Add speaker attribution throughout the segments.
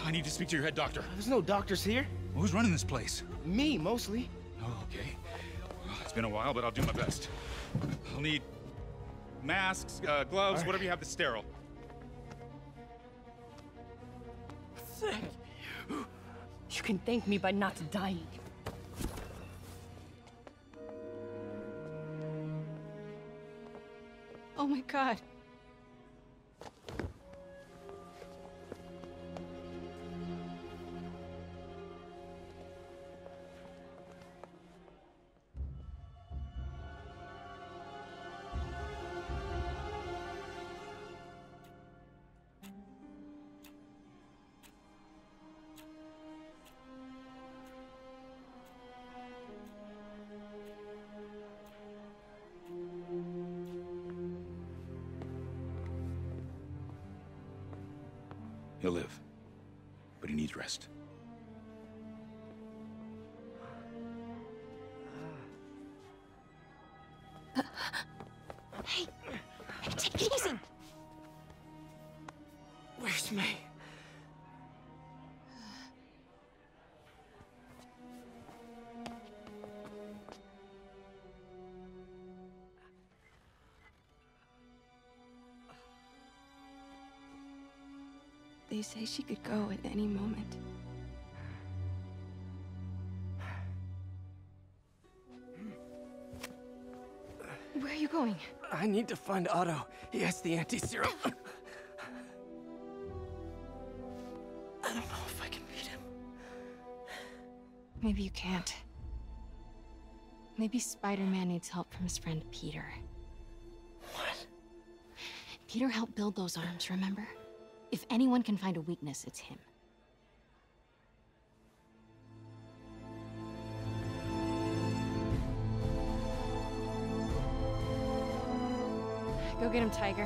Speaker 1: I need to speak to your head doctor.
Speaker 2: There's no doctors here.
Speaker 1: Who's running this place?
Speaker 2: Me, mostly.
Speaker 1: Oh, okay. Well, it's been a while, but I'll do my best. I'll need masks, gloves,
Speaker 2: right.
Speaker 1: whatever you have that's sterile.
Speaker 2: Thank you.
Speaker 3: You can thank me by not dying.
Speaker 4: Oh my God.
Speaker 1: He'll live, but he needs rest.
Speaker 4: Hey, take it easy.
Speaker 2: Where's May?
Speaker 4: They say she could go at any moment. Where are you going?
Speaker 2: I need to find Otto. He has the anti-serum. I don't know if I can beat him.
Speaker 4: Maybe you can't. Maybe Spider-Man needs help from his friend Peter.
Speaker 2: What?
Speaker 4: Peter helped build those arms, remember? If anyone can find a weakness, it's him. Go get him, Tiger.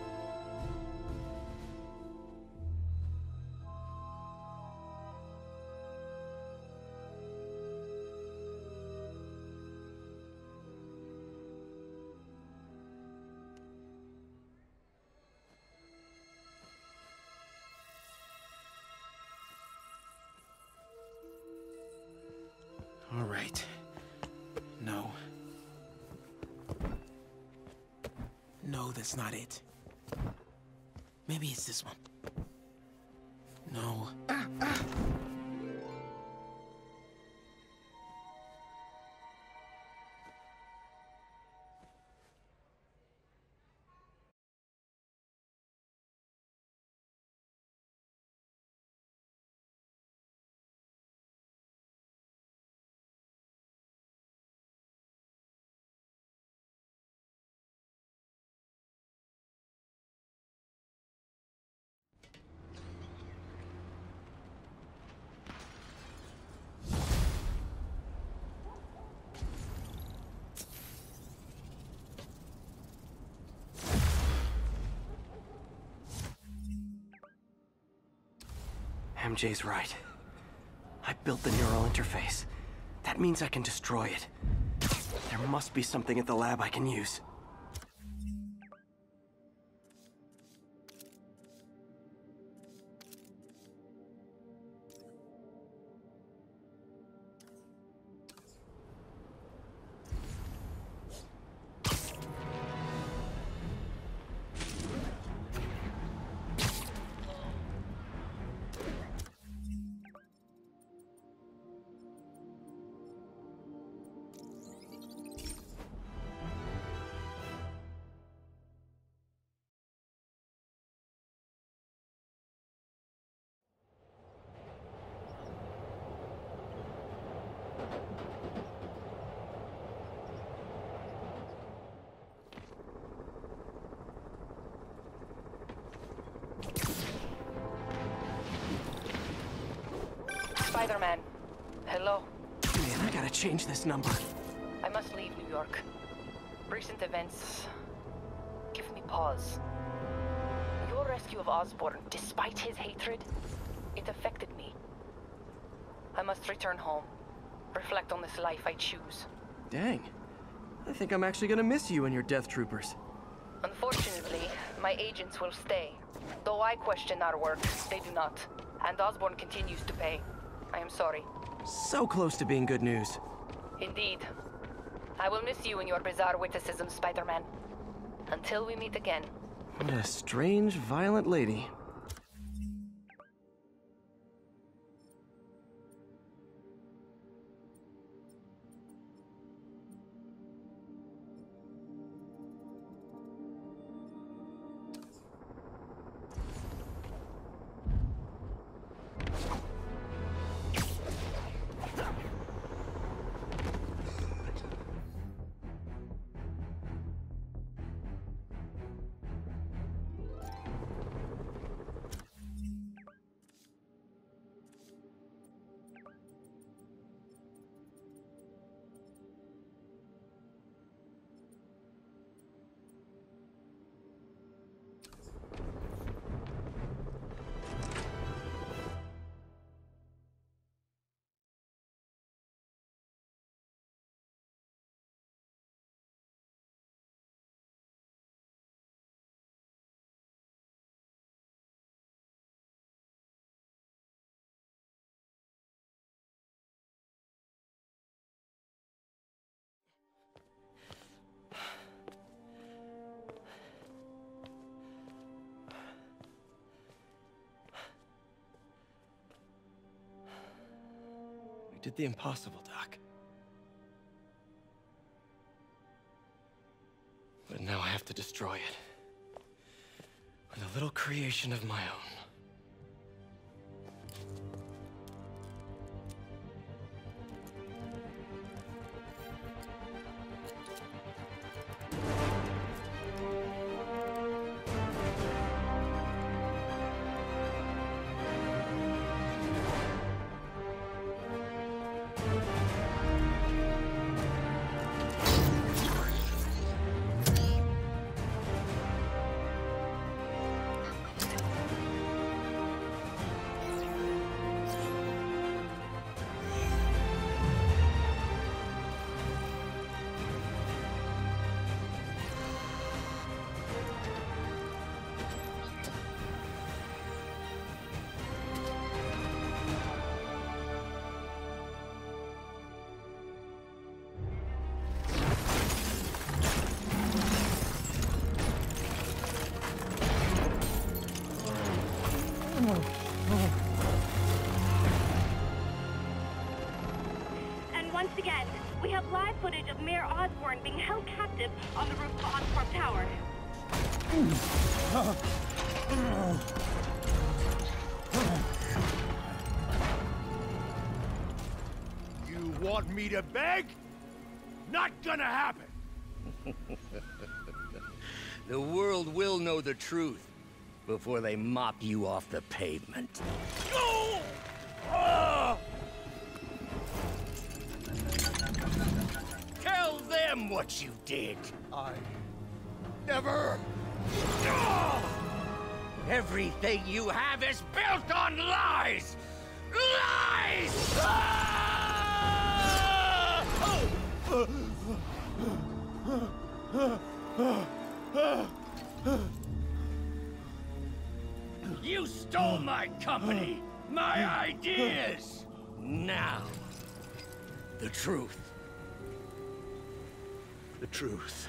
Speaker 2: All right. No. No, that's not it. Maybe it's this one. No. MJ's right. I built the neural interface. That means I can destroy it. There must be something at the lab I can use.
Speaker 3: Spider-Man. Hello.
Speaker 2: Man, I gotta change this number.
Speaker 3: I must leave New York. Recent events give me pause. Your rescue of Osborn, despite his hatred, it affected me. I must return home. Reflect on this life I choose.
Speaker 2: Dang. I think I'm actually gonna miss you and your Death Troopers.
Speaker 3: Unfortunately, my agents will stay. Though I question our work, they do not. And Osborn continues to pay. I am sorry.
Speaker 2: So close to being good news.
Speaker 3: Indeed. I will miss you and your bizarre witticism, Spider-Man. Until we meet again.
Speaker 2: What a strange, violent lady. We did the impossible, Doc. But now I have to destroy it. With a little creation of my own.
Speaker 5: And once again, we have live footage of Mayor Osborn being held captive on the roof of Oscorp Tower.
Speaker 6: You want me to beg? Not gonna happen!
Speaker 7: The world will know the truth before they mop you off the pavement.
Speaker 6: Go! Ah!
Speaker 7: Tell them what you did.
Speaker 6: I never... Ah!
Speaker 7: Everything you have is built on lies! Lies! Ah! You stole my company, my ideas! Now, the truth.
Speaker 6: The truth.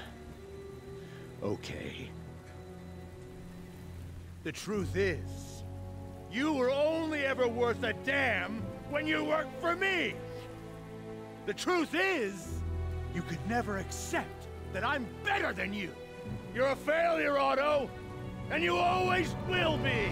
Speaker 6: Okay. The truth is, you were only ever worth a damn when you worked for me! The truth is, you could never accept that I'm better than you! You're a failure, Otto! And you always will be!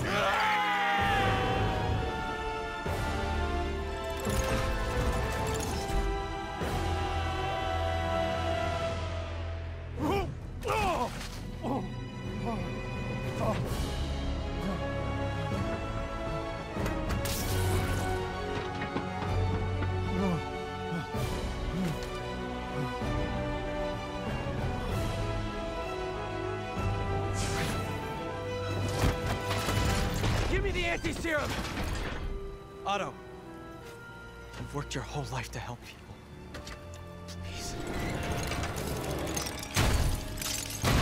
Speaker 2: Give me the anti-serum! Otto, you've worked your whole life to help people. Please.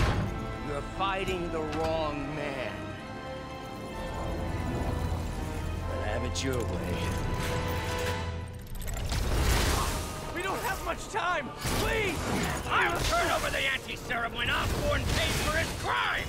Speaker 7: You're fighting the wrong man. it your way.
Speaker 2: We don't have much time! Please!
Speaker 7: I'll turn over the anti-serum when Osborn pays for his crimes!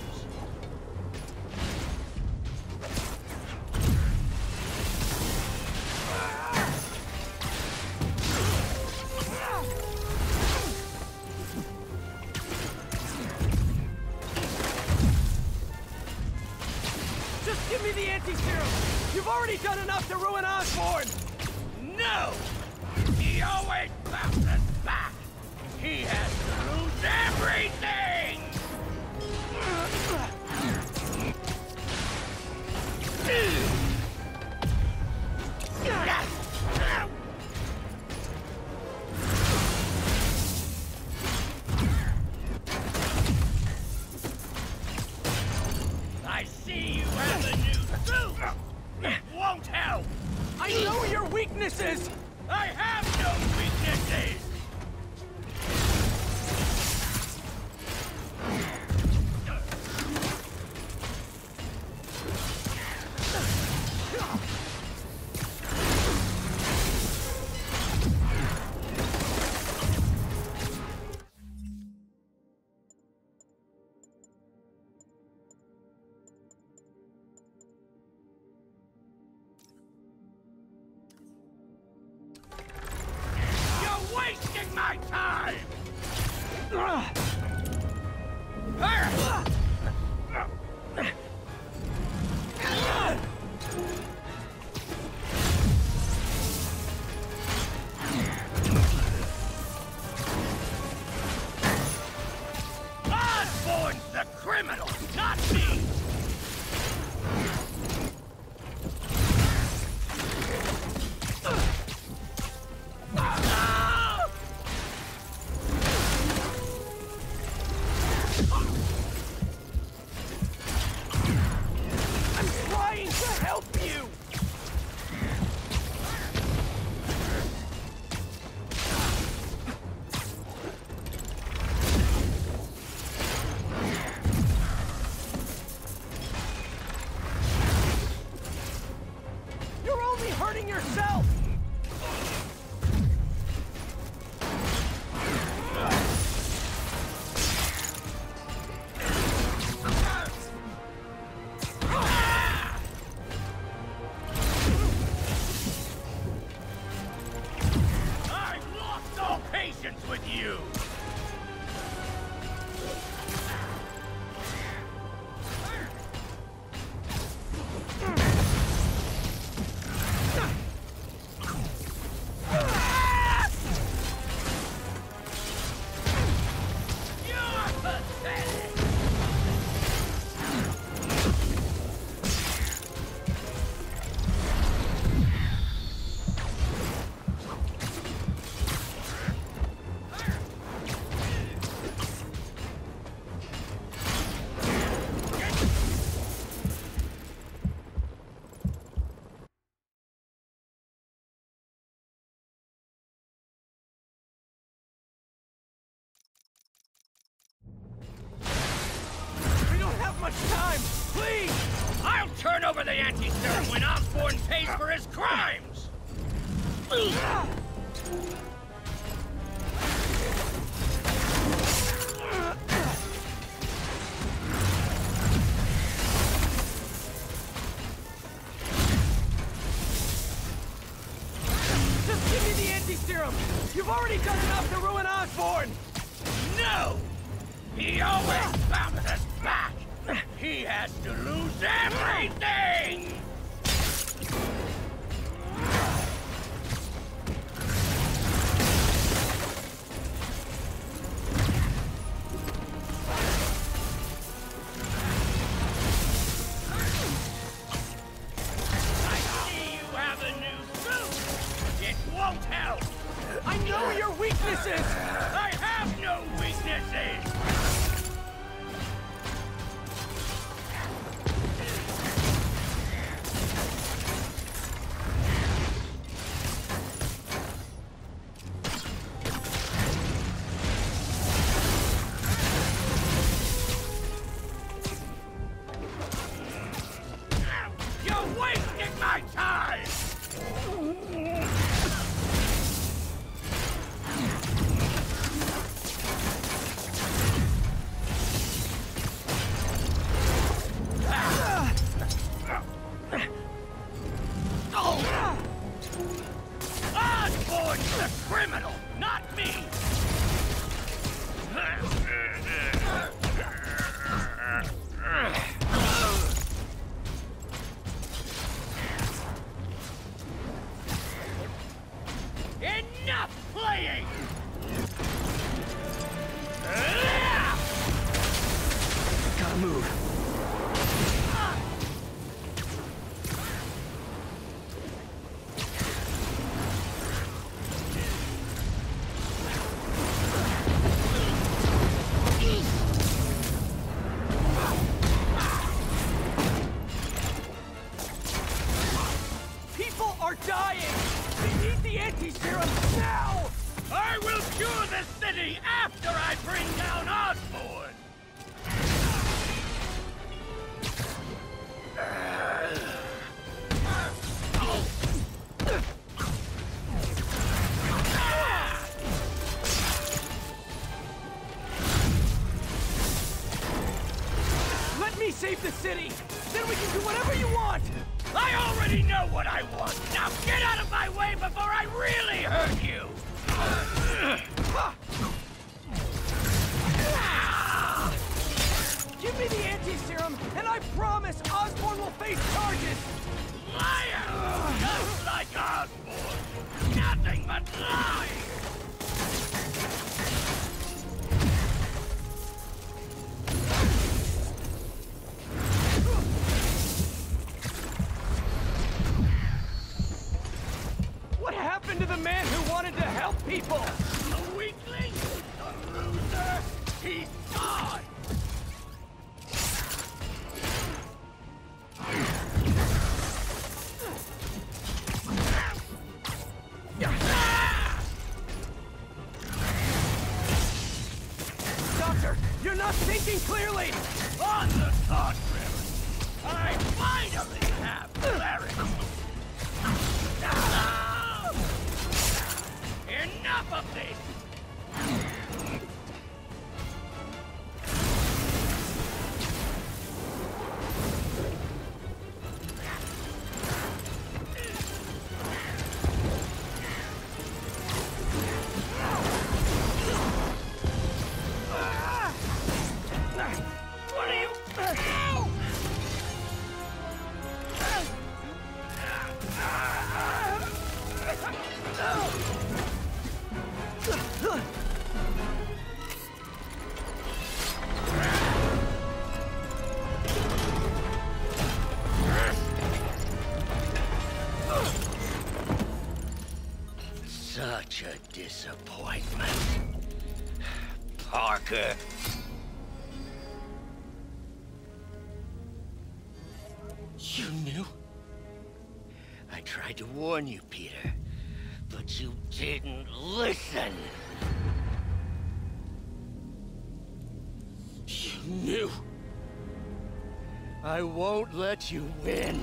Speaker 2: Just give me the anti-serum! You've already done enough to ruin Osborn!
Speaker 7: No! He always bounces back! He has to lose everything! I see you have a new suit! It won't help!
Speaker 2: I know your weaknesses!
Speaker 7: I have no weaknesses! Wasting my time! Osborn's the criminal, not me!
Speaker 2: Hurting yourself!
Speaker 7: I've lost all patience with you!
Speaker 2: Much time! Please!
Speaker 7: I'll turn over the anti-serum when Osborn pays for his crimes!
Speaker 2: Just give me the anti-serum! You've already done enough to ruin Osborn!
Speaker 7: No! He always bounces back! He has to lose everything! I see you have a new suit! It won't help!
Speaker 2: I know your weaknesses!
Speaker 7: I have no weaknesses! You're wasting my time! The criminal, not me! Enough playing!
Speaker 2: Gotta move.
Speaker 8: People are dying! They need the anti-serum now!
Speaker 7: I will cure the city after I bring down Osborn!
Speaker 8: Let me save the city! Then we can do whatever you want!
Speaker 7: I already know what I want! Now get out of my way before I really hurt you!
Speaker 8: Give me the anti-serum, and I promise Osborn will face charges!
Speaker 7: Liar! Just like Osborn! Nothing but lies!
Speaker 8: What happened to the man who wanted to help people?
Speaker 7: The weakling? The loser? He's gone!
Speaker 8: Doctor, you're not thinking clearly!
Speaker 7: On the contrary, I finally have clarity! Enough of this! What are you... Such a disappointment. Parker. You knew? I tried to warn you, Peter, but you didn't listen. You knew. I won't let you win.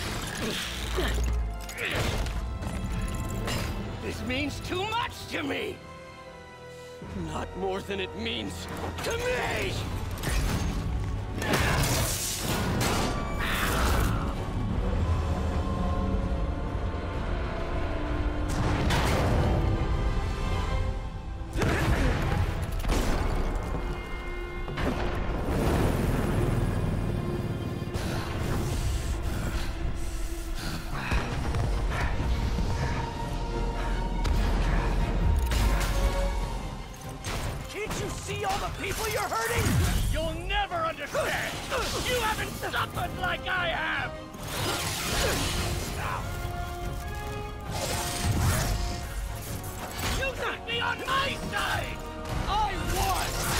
Speaker 7: This means too much to me!
Speaker 8: Not more than it means to me! Can't you see all the people you're hurting?
Speaker 7: You'll never understand! You haven't suffered like I have! You got me on my side!
Speaker 8: I won!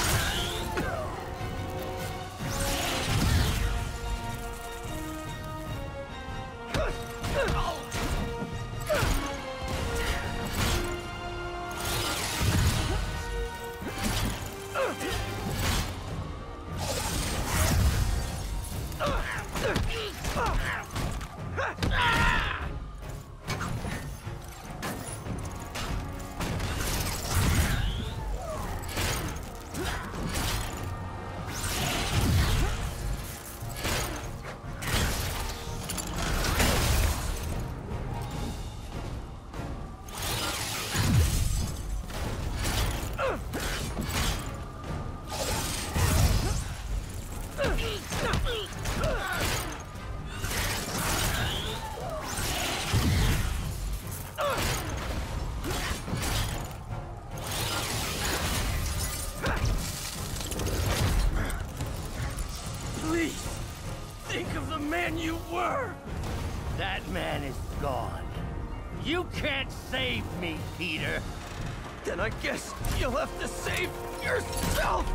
Speaker 8: were!
Speaker 7: That man is gone. You can't save me, Peter.
Speaker 8: Then I guess you'll have to save yourself!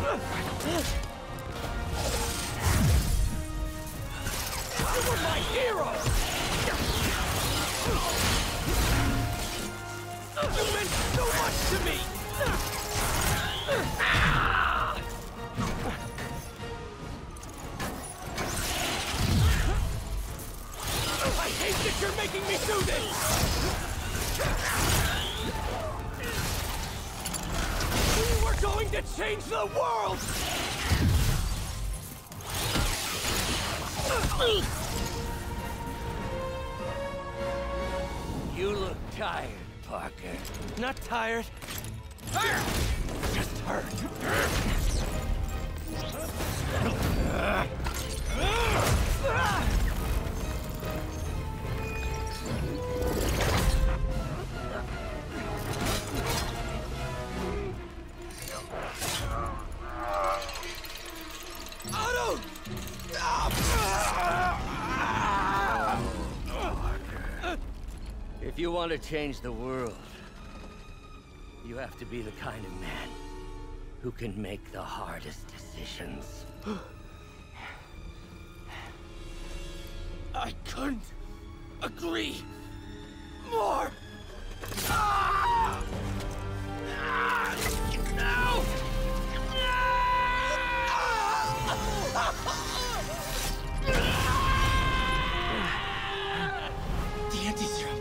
Speaker 8: You were my hero! You meant so much to me! I hate that you're making me do this! We were going to change the world!
Speaker 7: You look tired, Parker.
Speaker 8: Not tired. Just hurt. Otto!
Speaker 7: If you want to change the world, you have to be the kind of man who can make the hardest decisions.
Speaker 8: I couldn't agree more! No! The anti-serum.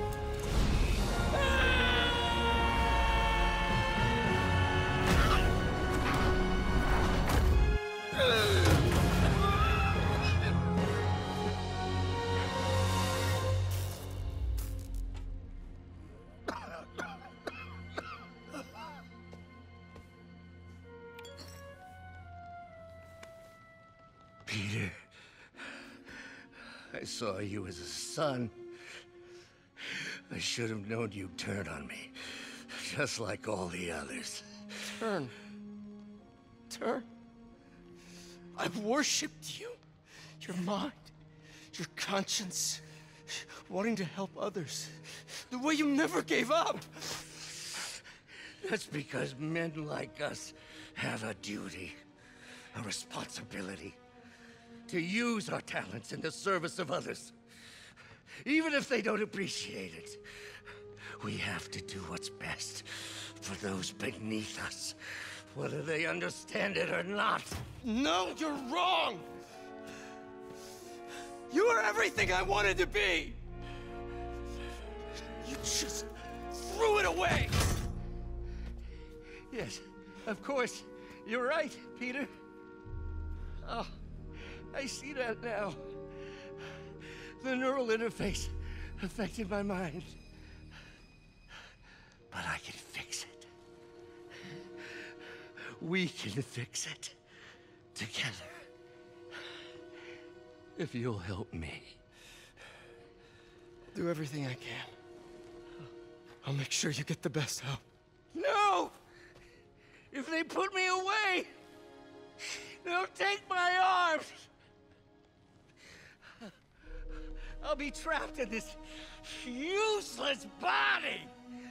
Speaker 7: Peter, I saw you as a son. I should have known you'd turn on me, just like all the others.
Speaker 8: Turn. Turn. I've worshipped you. Your mind, your conscience, wanting to help others. The way you never gave up.
Speaker 7: That's because men like us have a duty, a responsibility, to use our talents in the service of others. Even if they don't appreciate it, we have to do what's best for those beneath us, whether they understand it or not.
Speaker 8: No, you're wrong! You are everything I wanted to be! You just threw it away!
Speaker 7: Yes, of course. You're right, Peter. Oh, I see that now. The neural interface affected my mind. But I can fix it. We can fix it. Together. If you'll help me.
Speaker 8: Do everything I can. I'll make sure you get the best help.
Speaker 7: No! If they put me away, they'll take my arms. I'll be trapped in this useless body.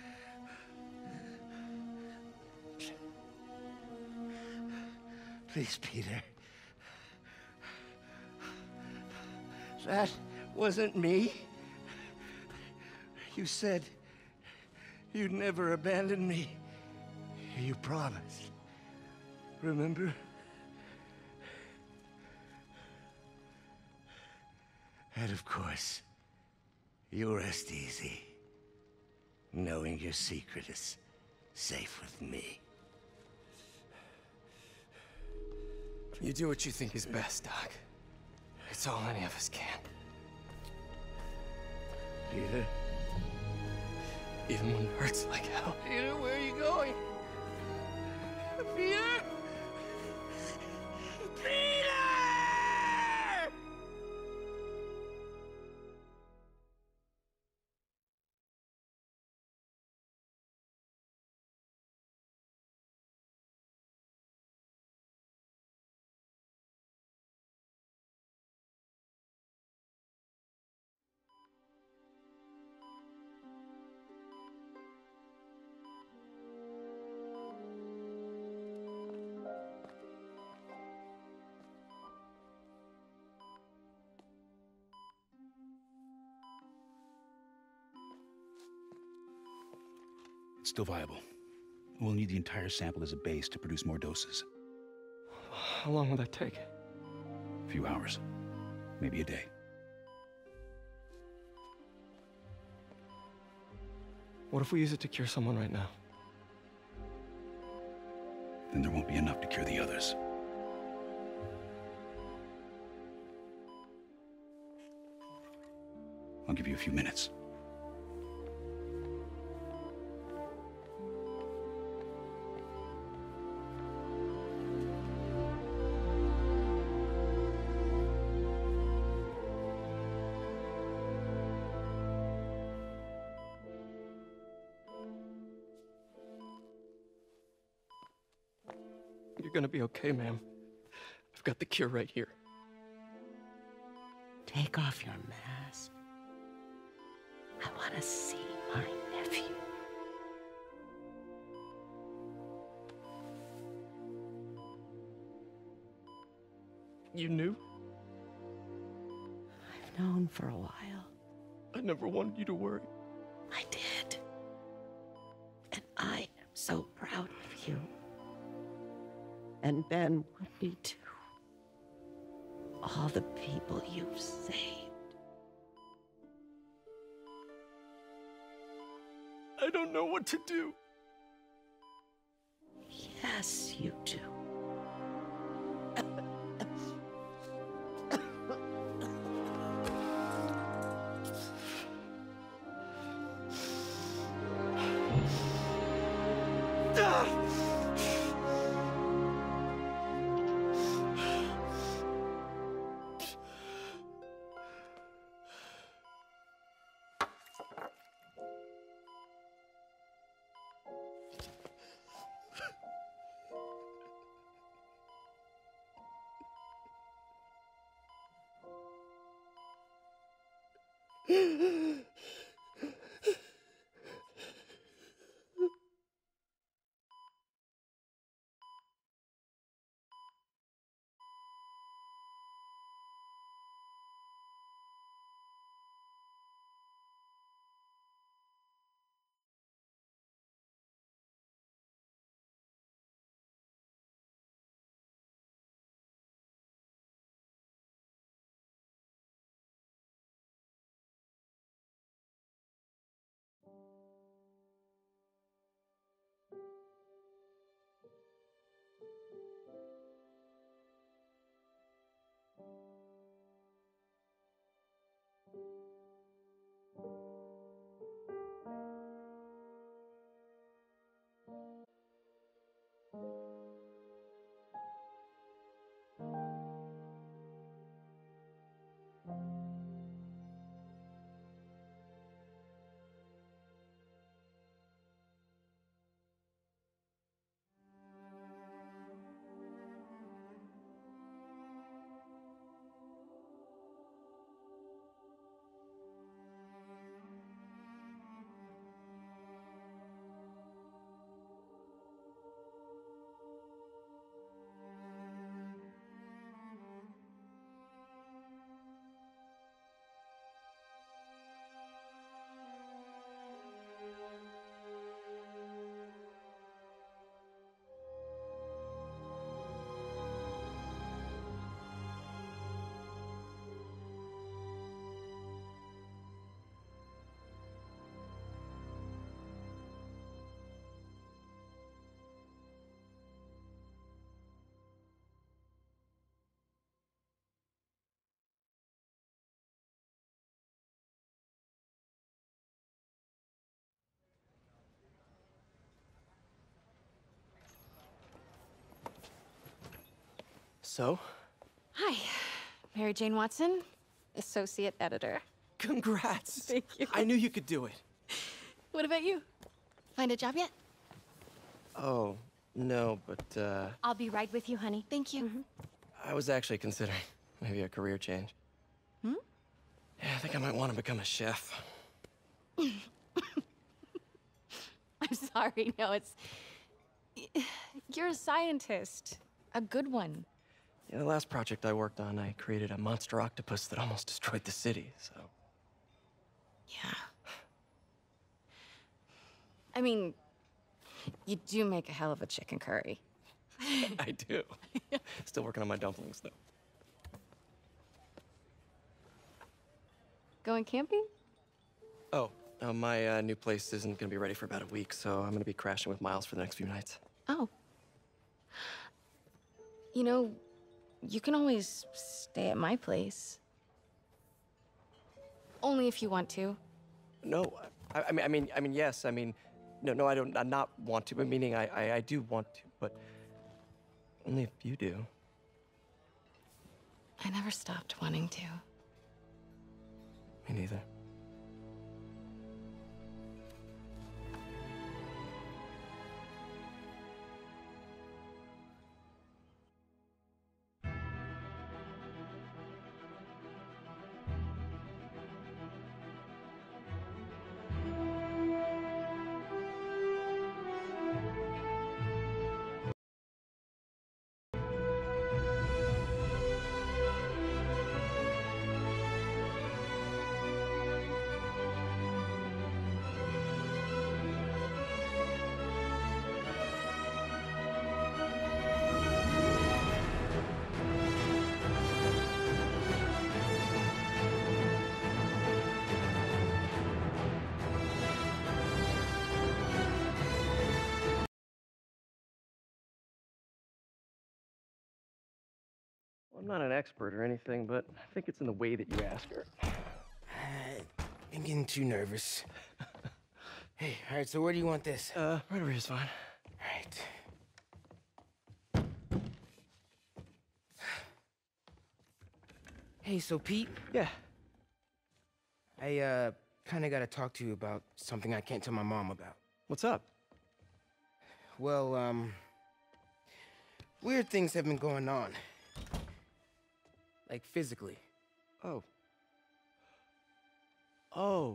Speaker 7: Please, Peter. That wasn't me. You said you'd never abandon me. You promised. Remember? And of course, you rest easy, knowing your secret is safe with me.
Speaker 8: You do what you think is best, Doc. It's all any of us can.
Speaker 7: Peter?
Speaker 8: Even when it hurts like hell.
Speaker 7: Peter, where are you going? Peter?
Speaker 1: Still viable. We'll need the entire sample as a base to produce more doses.
Speaker 8: How long will that take?
Speaker 1: A few hours. Maybe a day.
Speaker 8: What if we use it to cure someone right now?
Speaker 1: Then there won't be enough to cure the others. I'll give you a few minutes.
Speaker 8: You're gonna be okay, ma'am. I've got the cure right here.
Speaker 9: Take off your mask. I want to see my nephew.
Speaker 8: You knew?
Speaker 9: I've known for a while.
Speaker 8: I never wanted you to worry.
Speaker 9: I did. And I am so proud of you. And Ben would be too. All the people you've saved.
Speaker 8: I don't know what to do.
Speaker 9: Yes, you do.
Speaker 8: So?
Speaker 4: Hi, Mary Jane Watson, associate editor.
Speaker 8: Congrats!
Speaker 4: Thank you.
Speaker 8: I knew you could do it.
Speaker 4: What about you? Find a job yet?
Speaker 8: Oh, no, but,
Speaker 4: I'll be right with you, honey. Thank you.
Speaker 8: I was actually considering maybe a career change.
Speaker 4: Hmm?
Speaker 8: Yeah, I think I might want to become a chef.
Speaker 4: I'm sorry, no, it's... You're a scientist. A good one.
Speaker 8: Yeah, the last project I worked on, I created a monster octopus that almost destroyed the city, so...
Speaker 4: Yeah. I mean, You do make a hell of a chicken curry.
Speaker 8: I do. Still working on my dumplings, though.
Speaker 4: Going camping?
Speaker 8: Oh, my new place isn't gonna be ready for about a week, so I'm gonna be crashing with Miles for the next few nights.
Speaker 4: Oh. You know, you can always stay at my place. Only if you want to.
Speaker 8: No, I mean, yes. I mean, no, I don't. I not want to, but meaning I do want to, but only if you do.
Speaker 4: I never stopped wanting to.
Speaker 8: Me neither. I'm not an expert or anything, but I think it's in the way that you ask her.
Speaker 10: I'm getting too nervous. Hey, all right, so where do you want this?
Speaker 8: Right over here is fine.
Speaker 10: Right. Hey, so Pete?
Speaker 8: Yeah.
Speaker 10: I, kinda gotta talk to you about something I can't tell my mom about.
Speaker 8: What's up?
Speaker 10: Well, weird things have been going on. Like, physically.
Speaker 8: Oh. Oh.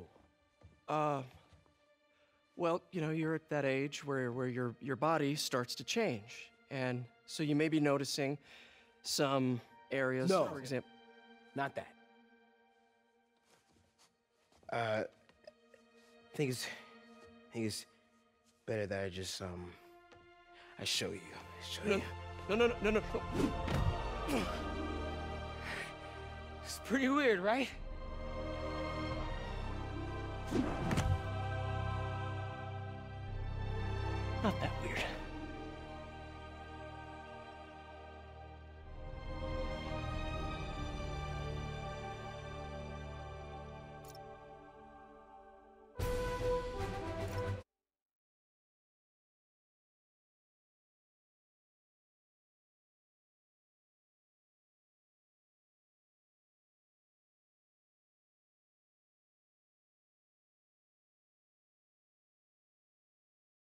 Speaker 8: Well, you know, you're at that age where your body starts to change. And so you may be noticing some areas,
Speaker 10: No.
Speaker 8: for example.
Speaker 10: Not that. I think it's better that I just, I show you.
Speaker 8: No.
Speaker 10: It's pretty weird, right?
Speaker 8: Not that weird.